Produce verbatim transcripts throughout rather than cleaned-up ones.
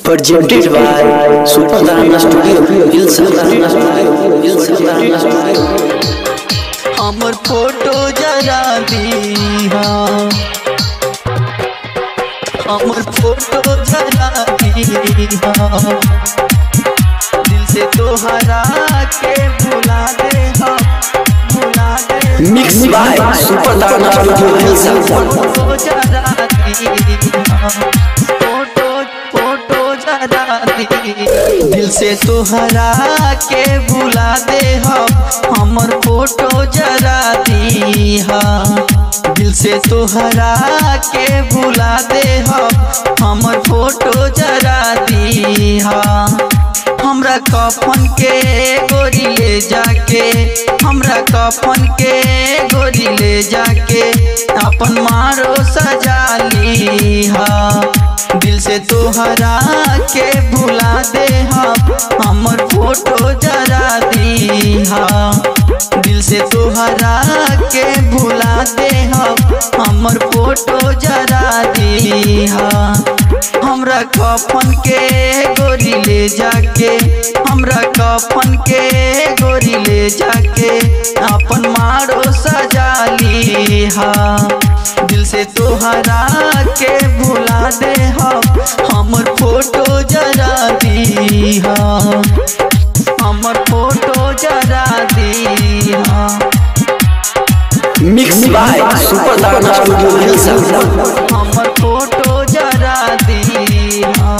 Presented by Superdana Studio, हमर photo जरा दी हाँ हमर फोटो जरा दी हाँ दिल से तोहरा के भुला दे हाँ भुला दे Mixed by Superdana Studio, photo जरा दी हाँ फोटो फोटो जरा दी दिल से तोहरा के भुला दे हम हमर फोटो जरा दी हाँ दिल से तोहरा के भुला दे हम हमर फोटो जरा दी हाँ हमरा कफन के गोरी ले जाके हमरा कफन के गोरी ले जाके अपन मारो सजा ली हाँ दिल से तोहरा के भुला दे हम हमर फोटो जरा दी हाँ दिल से तोहरा के भुला दे हम हमर फोटो जरा दी हाँ हमरा कफन के गोरी ले जाके हमरा कफन के गोरी ले जाके अपन मारो सजा ली हाँ दिल से तोहरा के भुला दे हम हमर फोटो जरा दी हाँ हमर फोटो जरा दी हाँ Mixed by Superdana Studio, हमर फोटो जरा दी हाँ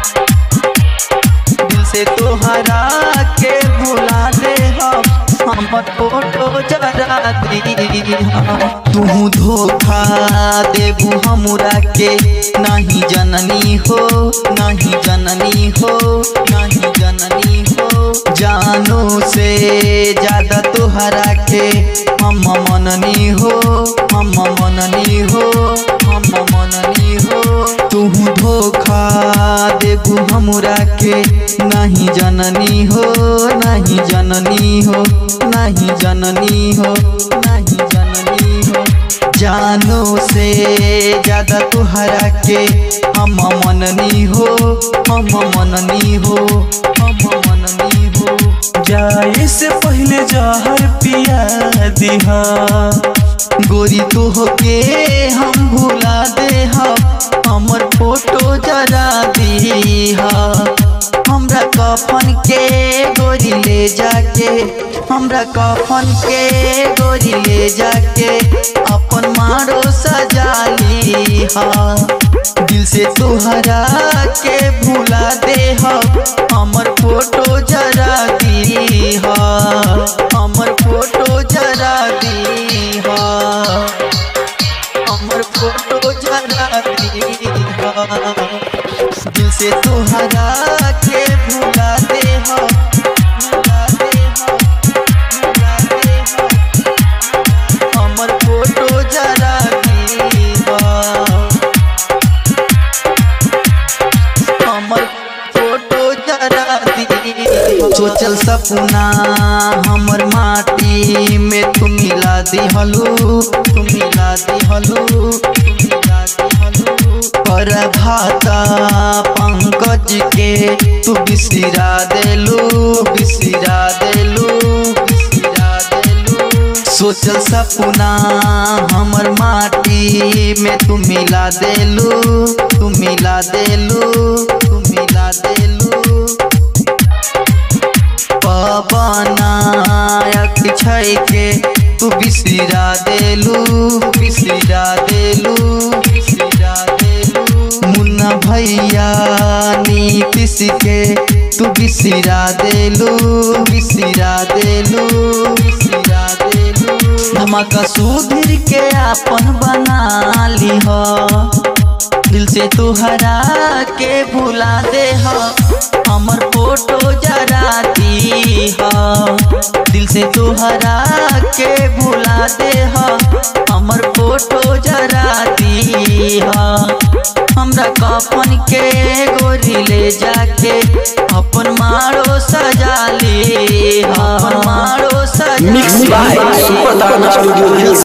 दिल से तोहरा के भुला दे हम हमर फोटो जरा दी हाँ तू धोखा देबू हमरा के नहीं जननी हो नहीं जननी हो नहीं जननी हो जानो से ज्यादा तोहरा के हम मननी हो हम मननी हो हम मननी हो तू धोखा देबू हमरा के नहीं जननी हो नहीं जननी हो नहीं जननी हो नहीं जननी हो जानो से ज्यादा तोहरा के हम मननी हो हम मननी हो हम मननी हो जाए से पहले जहर पिया दिहा गोरी तो के हम भुला दे हमर फोटो जरा दी हमरा कफन के गोरी ले जाके हमरा कफन के गोरी ले जाके अपन मारो सजा ली हाँ दिल से तोहरा के भुला दे हमर फोटो जरा दी हाँ हमर फोटो जरा दी हाँ हमर फोटो जरा दी हाँ दिल से तोहरा के भुला दे हाँ भुला दे हाँ भुला दे हाँ हमर फोटो जरा दी हाँ हमर फोटो जरा दी सोचल सपना हमर माटी में तू मिला दिहलू तू मिला दिहलू तू मिला दिहलू पर भाता पंकज के तू बिसरा देलू बिसरा देलू बिसरा देलू सोचल सपना हमर माटी में तू मिला देलू तू मिला देलू तू मिला देलू पवनायक छै के तू बिसरा देलू बिसरा देलू बिसरा देलू मुन्ना भैया नीतीश के तू बिसरा देलू बिसरा देलू बिसरा देलू धमाका सुधीर के अपन बना ली हो दिल से तोहरा के भुला दे हमर फोटो जरा दी हाँ दिल से तोहरा के भुला दे हमर फोटो जरा दी हाँ हमरा कफन के गोरी ले जाके अपन मारो सजा ली हाँ अपन मारो सजा Mixed by Superdana Studio.